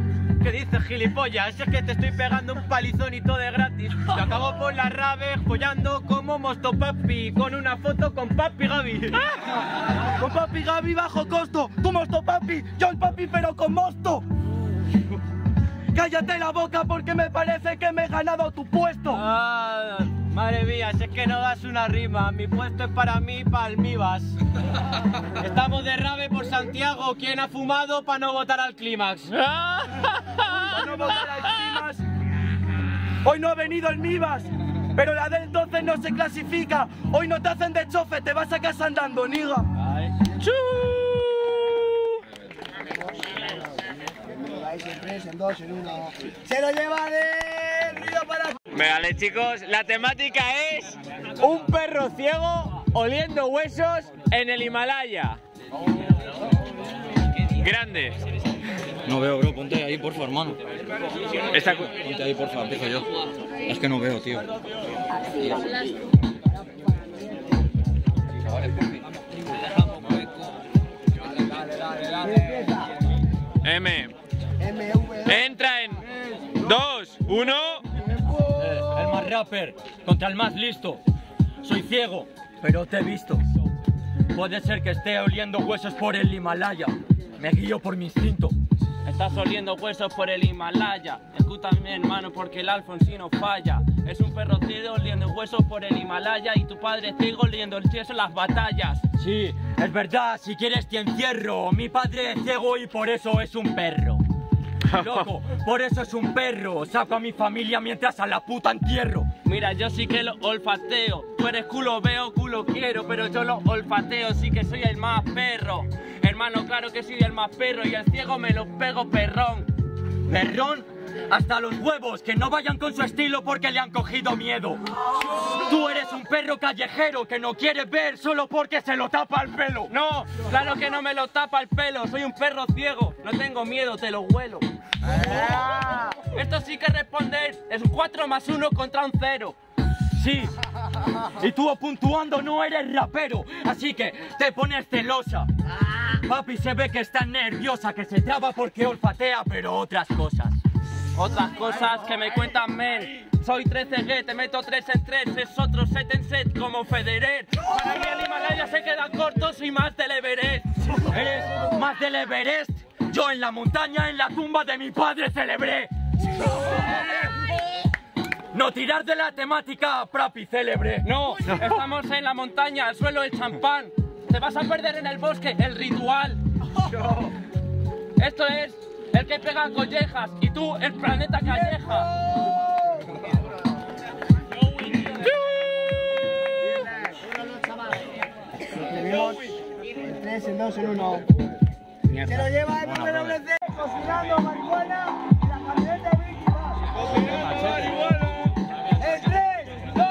¿Qué dices, gilipollas? Es que te estoy pegando un palizón y todo de gratis. Te acabo por la rave follando como Mosto Papi, con una foto con Papi Gaby. Con Papi Gaby bajo costo, tú Mosto Papi, yo el papi pero con mosto. Cállate la boca porque me parece que me he ganado tu puesto. Ah, madre mía, si es que no das una rima. Mi puesto es para mí, palmivas. Estamos de rave por Santiago. ¿Quién ha fumado para no votar al clímax? ¿Para no votar al clímax? Hoy no ha venido el Mivas, pero la del 12 no se clasifica. Hoy no te hacen de chofe, te vas a casa andando, niga. ¡Chu! En 3, en 2, en 1. ¡Se lo lleva de ruido para... Vale, chicos, la temática es un perro ciego oliendo huesos en el Himalaya. Grande. No veo, bro, ponte ahí, porfa, hermano. Esta... Ponte ahí, porfa, empiezo yo. Es que no veo, tío. Entra en 2, 1. El más rapper contra el más listo. Soy ciego, pero te he visto. Puede ser que esté oliendo huesos por el Himalaya. Me guío por mi instinto. Estás oliendo huesos por el Himalaya. Escúchame, hermano, porque el Alfonsino falla. Es un perro ciego oliendo huesos por el Himalaya y tu padre ciego oliendo el yeso en las batallas. Sí, es verdad, si quieres te encierro. Mi padre es ciego y por eso es un perro. Loco, por eso es un perro. Saco a mi familia mientras a la puta entierro. Mira, yo sí que lo olfateo. Tú eres culo veo, culo quiero, pero yo lo olfateo, sí que soy el más perro. Hermano, claro que soy el más perro y el ciego me lo pego perrón. ¿Perrón? Hasta los huevos, que no vayan con su estilo porque le han cogido miedo. Tú eres un perro callejero que no quiere ver solo porque se lo tapa el pelo. No, claro que no me lo tapa el pelo, soy un perro ciego, no tengo miedo, te lo huelo. Esto sí que responder, es un 4 más 1 contra un 0. Sí, y tú puntuando no eres rapero, así que te pones celosa. Papi se ve que está nerviosa, que se traba porque olfatea, pero otras cosas. Otras cosas que me cuentan men. Soy 13G, te meto 3 en 3, es otro set en set como Federer. Para mí el Himalaya se queda corto, soy más del Everest. ¿Eres más del Everest? Yo en la montaña, en la tumba de mi padre celebré. No tirar de la temática, papi célebre. No, estamos en la montaña, al suelo el champán. Te vas a perder en el bosque, el ritual. Esto es el que pega collejas y tú el planeta calleja. En 3, en 2, en 1. Se lo lleva el WC cocinando marihuana y la camioneta de Vicky va. En 3, 2,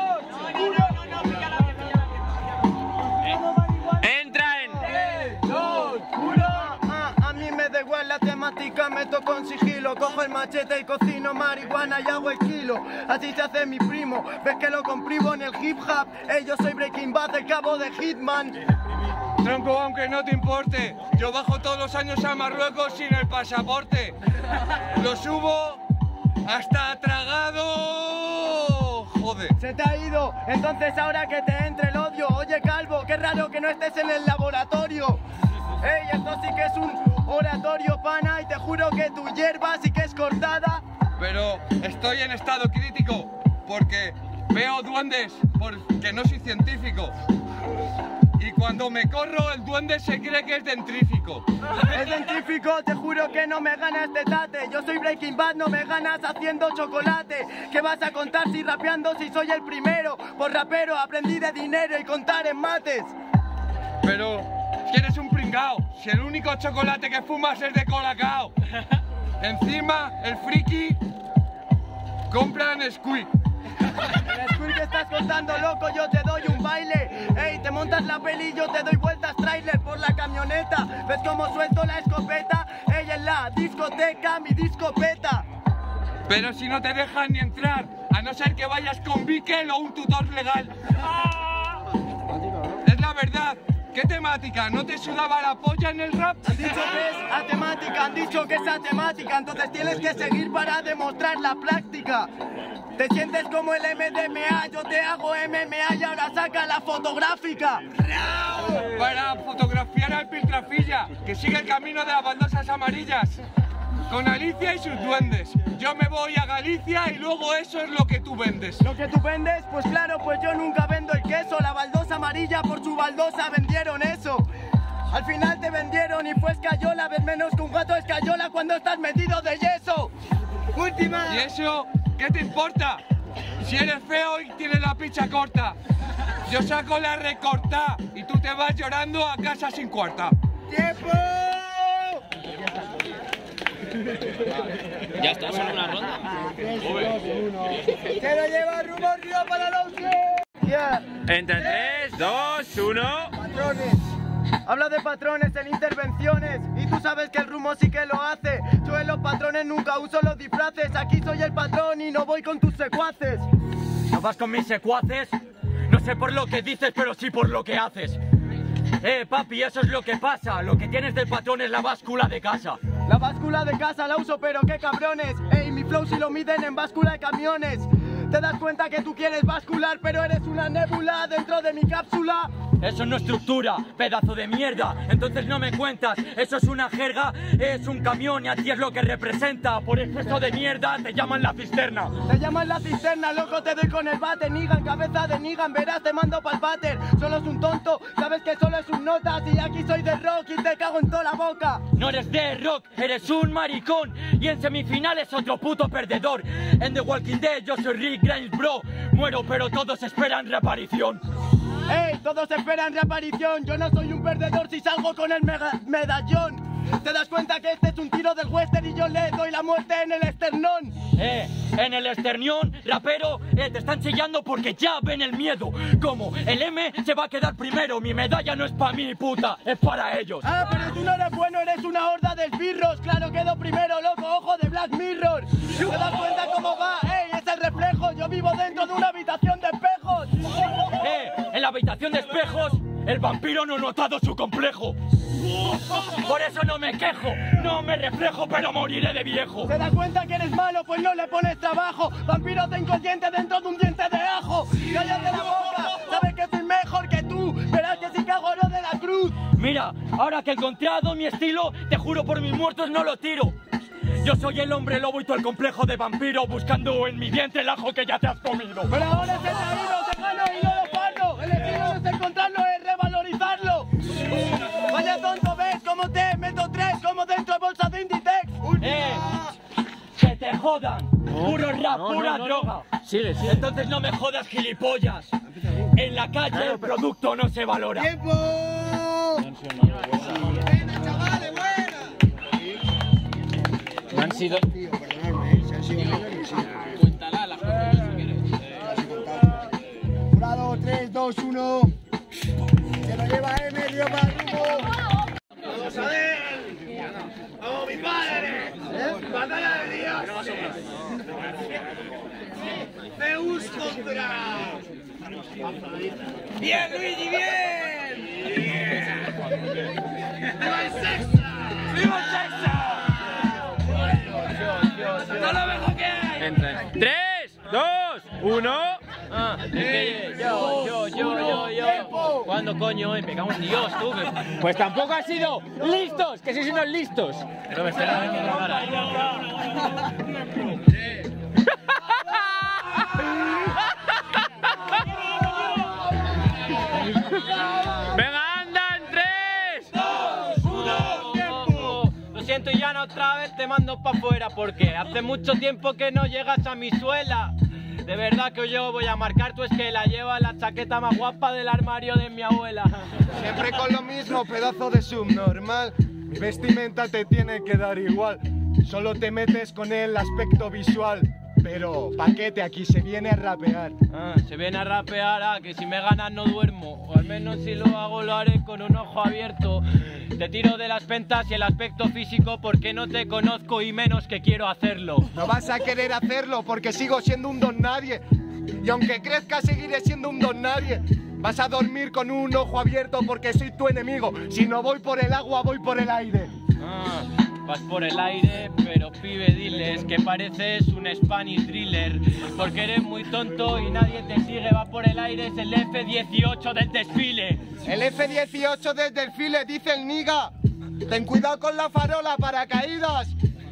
1. Entra en 3, 2, 1. A mí me da igual la temática, meto con sigilo. Cojo el machete y cocino marihuana y hago el kilo. Así se hace mi primo, ves que lo comprimo en el hip hop. Yo soy Breaking Bad, el cabo de Hitman. Tronco, aunque no te importe, yo bajo todos los años a Marruecos sin el pasaporte. Lo subo hasta tragado. Joder. Se te ha ido, entonces ahora que te entre el odio. Oye calvo, qué raro que no estés en el laboratorio. Ey, esto sí que es un oratorio, pana, y te juro que tu hierba sí que es cortada. Pero estoy en estado crítico porque veo duendes porque no soy científico. Y cuando me corro, el duende se cree que es dentrífico. Es dentrífico, te juro que no me gana este tate. Yo soy Breaking Bad, no me ganas haciendo chocolate. ¿Qué vas a contar si rapeando si soy el primero? Por rapero aprendí de dinero y contar en mates. Pero si eres un pringao, si el único chocolate que fumas es de Colacao. Encima, el friki compra Nesquik. El Squid que estás contando, loco, yo te doy un baile. Ey, te montas la peli y yo te doy vueltas trailer por la camioneta. ¿Ves cómo suelto la escopeta? Ella en la discoteca, mi discopeta. Pero si no te dejan ni entrar, a no ser que vayas con Bickel o un tutor legal. Es la verdad, ¿Qué temática? ¿No te sudaba la polla en el rap? Han dicho que es atemática, han dicho que es atemática, entonces tienes que seguir para demostrar la práctica. Te sientes como el MDMA, yo te hago MMA y ahora saca la fotográfica. Para fotografiar al Piltrafilla, que sigue el camino de las baldosas amarillas. Con Alicia y sus duendes. Yo me voy a Galicia y luego eso es lo que tú vendes. ¿Lo que tú vendes? Pues claro, pues yo nunca vendo el queso. La baldosa amarilla por su baldosa vendieron eso. Al final te vendieron y fue escayola. Ves menos que un gato escayola cuando estás metido de yeso. Última. ¿Y eso qué te importa? Si eres feo y tienes la picha corta. Yo saco la recorta y tú te vas llorando a casa sin cuarta. ¡Tiempo! Ya está, solo una ronda. 3, 2, 1. Se lo lleva Rumor Río para los Entre 3, 2, 1. Patrones. Habla de patrones en intervenciones y tú sabes que el Rumo sí que lo hace. Yo en los patrones nunca uso los disfraces. Aquí soy el patrón y no voy con tus secuaces. ¿No vas con mis secuaces? No sé por lo que dices, pero sí por lo que haces. Papi, eso es lo que pasa. Lo que tienes del patrón es la báscula de casa. La báscula de casa la uso, pero qué cabrones. Ey, mi flow si lo miden en báscula de camiones. Te das cuenta que tú quieres bascular, pero eres una nébula dentro de mi cápsula. Eso no es estructura, pedazo de mierda. Entonces no me cuentas, eso es una jerga, es un camión y a ti es lo que representa. Por exceso de mierda te llaman la cisterna. Te llaman la cisterna, loco, te doy con el bate. Nigan, cabeza de Nigan, verás, te mando pa'l váter. Solo es un tonto, sabes que solo es un notas. Y aquí soy de rock y te cago en toda la boca. No eres de rock, eres un maricón. Y en semifinales otro puto perdedor. En The Walking Dead yo soy Rick Grimes, bro. Muero pero todos esperan reaparición. ¡Ey! Todos esperan reaparición. Yo no soy un perdedor si salgo con el medallón. ¿Te das cuenta que este es un tiro del western y yo le doy la muerte en el esternón? En el esternión, rapero, te están chillando porque ya ven el miedo. Como el M se va a quedar primero. Mi medalla no es para mí, puta, es para ellos. Ah, pero tú no eres bueno, eres una horda de esbirros. Claro, quedo primero, loco, ojo de Black Mirror. ¿Te das cuenta cómo va? ¡Ey! Es el reflejo, yo vivo dentro de una habitación de espejos. En la habitación de espejos, el vampiro no ha notado su complejo. Por eso no me quejo, no me reflejo, pero moriré de viejo. ¿Te das cuenta que eres malo? Pues no le pones trabajo. Vampiro de inconsciente dentro de un diente de ajo. ¡Cállate la boca! Sabes que soy mejor que tú. Verás que si cago no de la cruz. Mira, ahora que he encontrado mi estilo, te juro por mis muertos no lo tiro. Yo soy el hombre lobo y tú el complejo de vampiro, buscando en mi vientre el ajo que ya te has comido. Pero ahora te traído, te gano y no lo paro. El estilo no es encontrarlo, es revalorizarlo. Vaya tonto, ves cómo te meto tres, como dentro de bolsa de Inditex. Que te jodan, puro rap, pura droga. Sigue. Entonces no me jodas, gilipollas. En la calle el producto no se valora. ¡Tiempo! ¡Buena, chavales, buena! No han sido... Tío, perdonadme, se han sido menores, sí. Cuéntala a la gente si quieres. Jurado, 3, 2, 1. Se lo lleva M, Río para Rumbo. Vamos a ver. Vamos, mi padre. Batalla de Dios. Zeus contra. Bien, Luigi, bien. ¡Viva el sexo! ¡Viva el sexo! ¡No lo mejor que hay! Entre 3, 2, 1. Es que yo. ¿Cuándo coño? Me cago en Dios, tú. Pues tampoco ha sido listos, que sois unos listos. Pero me espera a ver que grabara. Venga, andan, 3, 2, 1. Tiempo. Lo siento, Yana, otra vez te mando pa' afuera porque hace mucho tiempo que no llegas a mi suela. De verdad que yo voy a marcar tu esquela. Lleva la chaqueta más guapa del armario de mi abuela. Siempre con lo mismo, pedazo de subnormal. Mi vestimenta te tiene que dar igual. Solo te metes con el aspecto visual. Pero, paquete, aquí se viene a rapear. Se viene a rapear, que si me ganas no duermo. O al menos si lo hago lo haré con un ojo abierto. Te tiro de las pentas y el aspecto físico porque no te conozco y menos que quiero hacerlo. No vas a querer hacerlo porque sigo siendo un don nadie. Y aunque crezca seguiré siendo un don nadie. Vas a dormir con un ojo abierto porque soy tu enemigo. Si no voy por el agua, voy por el aire. Vas por el aire, pero pibe, diles que pareces un Spanish driller. Porque eres muy tonto y nadie te sigue. Va por el aire, es el F-18 del desfile. El F-18 del desfile, dice el niga. Ten cuidado con la farola, paracaídas.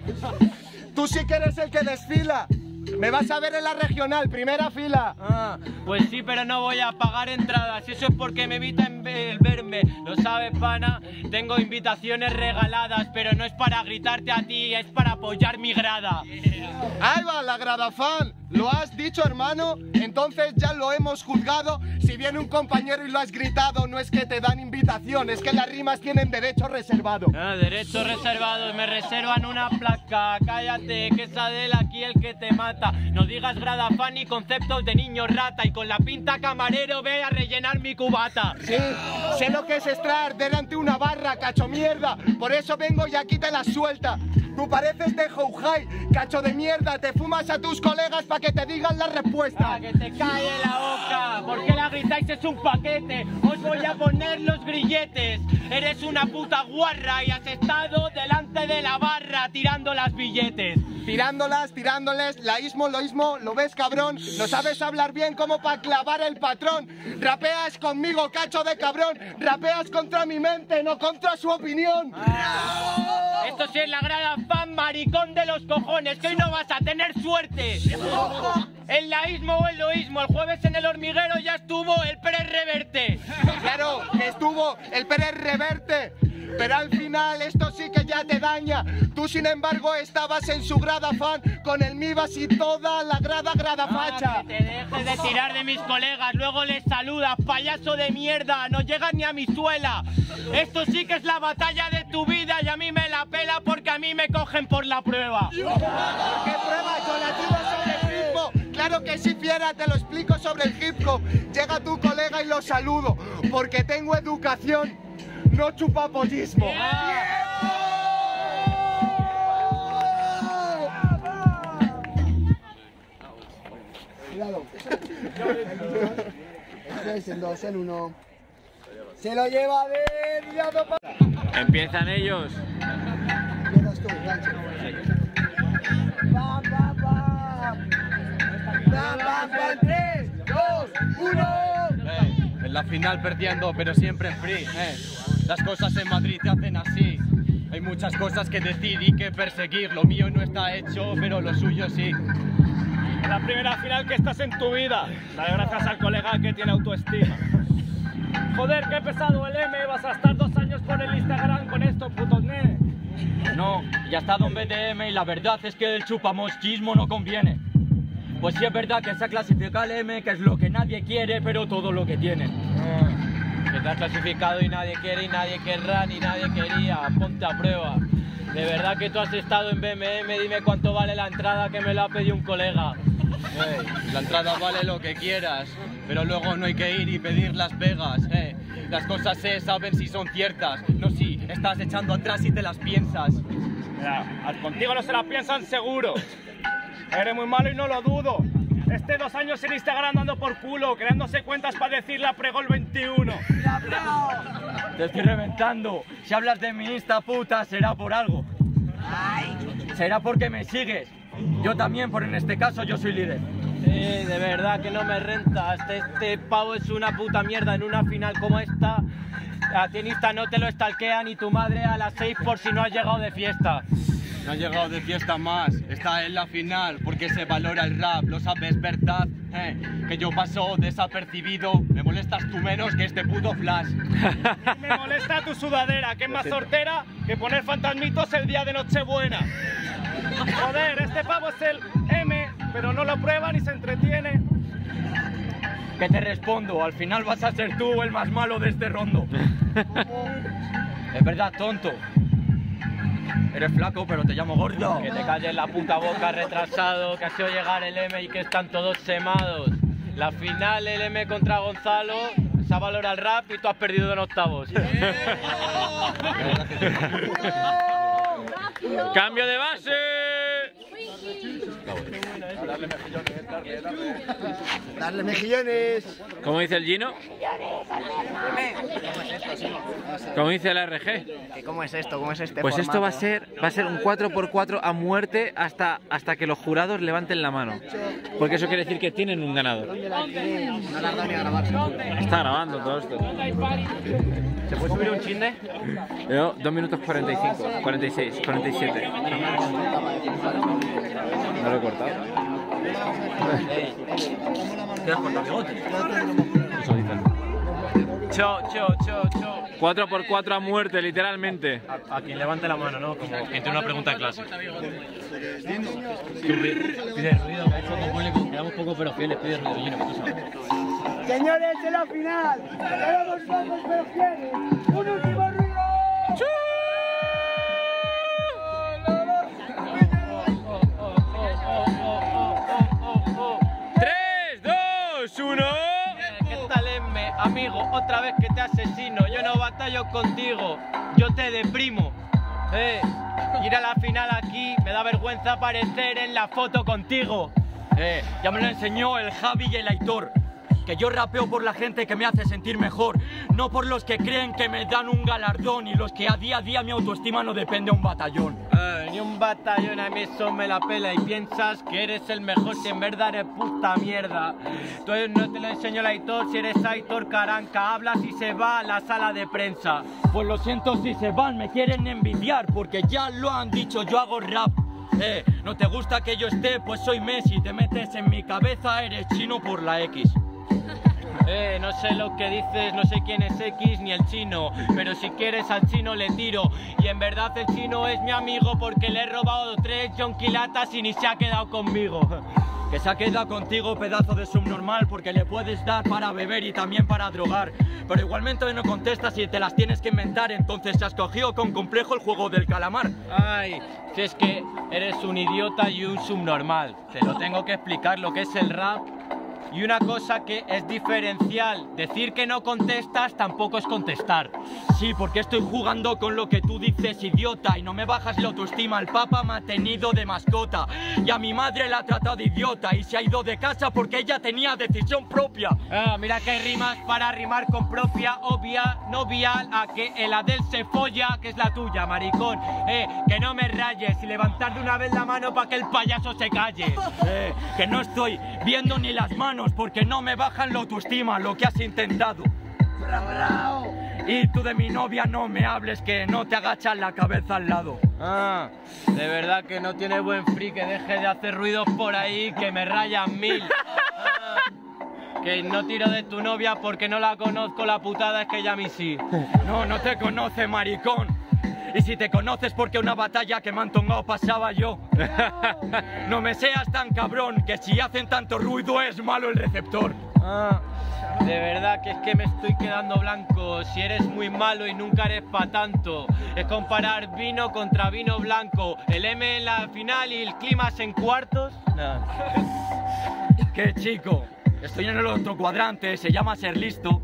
Tú sí que eres el que desfila. Me vas a ver en la regional, primera fila. Pues sí, pero no voy a pagar entradas. Eso es porque me evitan el verme. Lo sabes, pana. Tengo invitaciones regaladas, pero no es para gritarte a ti, es para apoyar mi grada. Ahí va la grada fan. ¿Lo has dicho, hermano? Entonces ya lo hemos juzgado. Si viene un compañero y lo has gritado, no es que te dan invitación, es que las rimas tienen derecho reservado. Derecho reservado, me reservan una placa. Cállate, que es Adel aquí el que te mata. No digas grada fan ni conceptos de niño rata. Y con la pinta camarero ve a rellenar mi cubata. Sí, sé lo que es estar delante una barra, cacho mierda. Por eso vengo y aquí te la suelta. Tú pareces de Houhai, cacho de mierda. Te fumas a tus colegas para que te digan la respuesta. Que te cae la boca. ¿Por qué la gritáis? Es un paquete. Os voy a poner los grilletes. Eres una puta guarra y has estado delante de la barra tirando las billetes. Tirándoles, loísmo, ¿lo ves, cabrón? No sabes hablar bien como para clavar el patrón. Rapeas conmigo, cacho de cabrón. Rapeas contra mi mente, no contra su opinión. Esto sí es la grada fan, maricón de los cojones, que hoy no vas a tener suerte. El laísmo o el loísmo, el jueves en el hormiguero ya estuvo el Pérez Reverte. Claro, que estuvo el Pérez Reverte. Pero al final esto sí que ya te daña. Tú, sin embargo, estabas en su grada fan con el Mivas y toda la grada facha. Que te dejes de tirar de mis colegas, luego les saludas, payaso de mierda, no llegas ni a mi suela. Esto sí que es la batalla de tu vida y a mí me la pela porque a mí me cogen por la prueba. ¿Qué prueba? Yo la digo sobre el hip hop. Claro que sí, fiera, te lo explico sobre el hip hop. Llega tu colega y lo saludo porque tengo educación, no chupapollismo. Cuidado. En 2, en 1. Se lo lleva de cuidado para... Empiezan ellos. Empiezas tú, gancho. ¡Pam, pam, pam! ¡Pam, pam, pam! 3, 2, 1. En la final perdiendo, pero siempre en free. Las cosas en Madrid se hacen así. Hay muchas cosas que decir y que perseguir. Lo mío no está hecho, pero lo suyo sí. La primera final que estás en tu vida. La de gracias al colega que tiene autoestima. Joder, qué pesado el M. Vas a estar 2 años por el Instagram con estos putos ne. No, ya ha estado en BDM y la verdad es que el chupamosquismo no conviene. Pues sí es verdad que se ha clasificado el M, que es lo que nadie quiere, pero todo lo que tiene. Que te has clasificado y nadie quiere y nadie querrá ni nadie quería. Ponte a prueba. De verdad que tú has estado en BMM, dime cuánto vale la entrada que me lo ha pedido un colega. La entrada vale lo que quieras, pero luego no hay que ir y pedir las pegas. Las cosas se saben si son ciertas, no si estás echando atrás y te las piensas. Mira, contigo no se la piensan seguro. Eres muy malo y no lo dudo. 2 años en Instagram dando por culo, creándose cuentas para decir la pregó el 21. Te estoy reventando. Si hablas de mi Insta, puta, será por algo. Será porque me sigues. Yo también, pero en este caso yo soy líder. De verdad que no me renta. Este pavo es una puta mierda en una final como esta. A ti en Insta no te lo stalkean y tu madre a las 6 por si no has llegado de fiesta. No has llegado de fiesta más, está en la final porque se valora el rap, lo sabes, ¿verdad? Que yo paso desapercibido, me molestas tú menos que este puto Flash. Me molesta tu sudadera, que es más sortera que poner fantasmitos el día de Nochebuena. Joder, este pavo es el M, pero no lo prueba ni se entretiene. ¿Qué te respondo? Al final vas a ser tú el más malo de este rondo. Es verdad, tonto. Eres flaco, pero te llamo gordo. Que te calles la puta boca, retrasado, que ha sido llegar el M y que están todos semados. La final, el M contra Gonzalo, se ha valorado el rap y tú has perdido en octavos. ¡Cambio de base! Darle mejillones. ¿Cómo dice el Gino? ¿Cómo dice el RG? ¿Cómo es esto? ¿Cómo es este Pues esto formato? va a ser un 4x4 a muerte hasta que los jurados levanten la mano. Porque eso quiere decir que tienen un ganador. No le has dado ni a grabar. Está grabando todo esto. ¿Se puede subir un chinde? Yo, 2 minutos 45, 46, 47. No lo he cortado. ¿Quedas con los bigotes? Eso dicen. 4x4 a muerte, literalmente. A quien levante la mano, ¿no? Como quien tiene una pregunta en clase. Pide ruido, que ha hecho con público. Quedamos poco pero fieles, pide ruido, Gino, que tú sabes. Señores, en la final. Quedamos pocos pero fieles. Un último ruido. 3, 2, 1. ¿Qué tal, M? Amigo, otra vez que te asesino. Yo no batallo contigo, yo te deprimo. Ir a la final aquí me da vergüenza aparecer en la foto contigo. Ya me lo enseñó el Javi y el Aitor. Que yo rapeo por la gente que me hace sentir mejor, no por los que creen que me dan un galardón y los que a día mi autoestima no depende de un batallón. Ni un batallón, a mí eso me la pela y piensas que eres el mejor si en verdad eres puta mierda. Tú no te lo enseñó el Aitor, si eres Aitor Caranca, hablas y se va a la sala de prensa. Pues lo siento si se van, me quieren envidiar porque ya lo han dicho, yo hago rap. ¿No te gusta que yo esté? Pues soy Messi, te metes en mi cabeza, eres chino por la X. No sé lo que dices, no sé quién es X ni el chino, pero si quieres al chino le tiro. Y en verdad el chino es mi amigo porque le he robado 3 jonquilatas y ni se ha quedado conmigo. Que se ha quedado contigo, pedazo de subnormal, porque le puedes dar para beber y también para drogar. Pero igualmente no contestas y te las tienes que inventar, entonces se has cogido con complejo el juego del calamar. Ay, si es que eres un idiota y un subnormal. Te lo tengo que explicar lo que es el rap. Y una cosa que es diferencial, decir que no contestas tampoco es contestar. Sí, porque estoy jugando con lo que tú dices, idiota, y no me bajas la autoestima. El papa me ha tenido de mascota y a mi madre la ha tratado de idiota y se ha ido de casa porque ella tenía decisión propia. Mira que hay rimas para rimar con propia, obvia, no vial, a que el Adel se folla, que es la tuya, maricón. Que no me rayes y levantar de una vez la mano para que el payaso se calle. Que no estoy viendo ni las manos porque no me bajan la autoestima lo que has intentado. Y tú de mi novia no me hables, que no te agachas la cabeza al lado. De verdad que no tiene buen free, que deje de hacer ruidos por ahí, que me rayan 1000. Que no tiro de tu novia porque no la conozco, la putada es que ella a mí sí. No te conoce, maricón. Y si te conoces porque una batalla que me han tongado pasaba yo. No me seas tan cabrón, que si hacen tanto ruido es malo el receptor. De verdad que es que me estoy quedando blanco. Si eres muy malo y nunca eres pa' tanto. Es comparar vino contra vino blanco. El M en la final y el Climas en cuartos. No. ¿Qué, chico? Estoy en el otro cuadrante, se llama ser listo.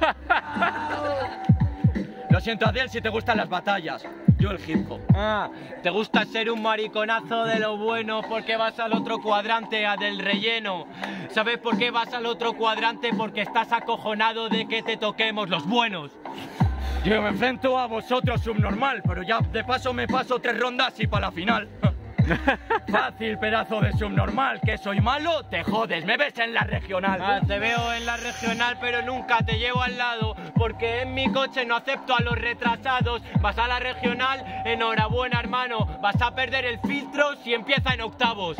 Lo siento, Adel, si te gustan las batallas. Yo el hip hop. Te gusta ser un mariconazo de lo bueno porque vas al otro cuadrante, a del relleno. ¿Sabes por qué vas al otro cuadrante? Porque estás acojonado de que te toquemos los buenos. Yo me enfrento a vosotros, subnormal, pero ya de paso me paso 3 rondas y para la final. Fácil, pedazo de subnormal, que soy malo, te jodes, me ves en la regional. Te veo en la regional, pero nunca te llevo al lado, porque en mi coche no acepto a los retrasados. Vas a la regional, enhorabuena, hermano, vas a perder el filtro si empieza en octavos.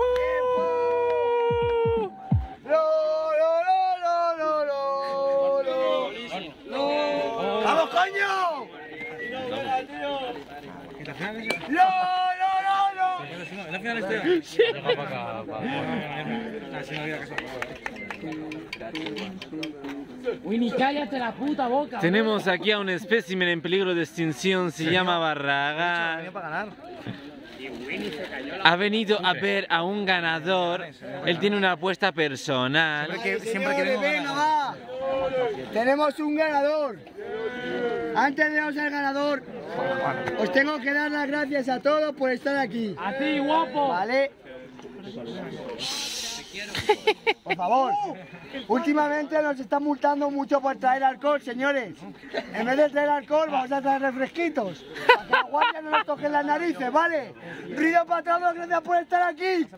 ¡Vamos, coño! ¿La final este? Sí. Uy, ni cállate la puta boca. Tenemos aquí a un espécimen en peligro de extinción, se llama Barragán. Ha venido a ver a un ganador, él tiene una apuesta personal. Siempre venga, va. Tenemos un ganador. Antes de irnos al ganador, os tengo que dar las gracias a todos por estar aquí. A ti, guapo. Vale. Por favor. Últimamente nos están multando mucho por traer alcohol, señores. En vez de traer alcohol, vamos a traer refresquitos. Para que la guardia no nos toque las narices, ¿vale? Ruido para todos, gracias por estar aquí.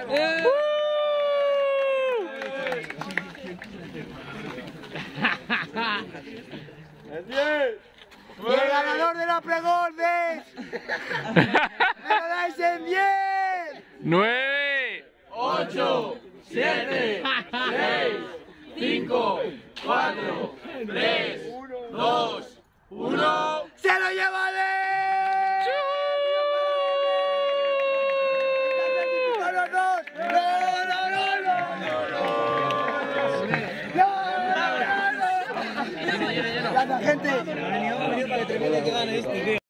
Y el ganador de la pregordes, me lo dais en 10. 9, 8, 7, 6, 5, 4, 3, 2, 1. ¡Se lo lleva de! ¡Los dos! ¡No! ¡Gracias, gente!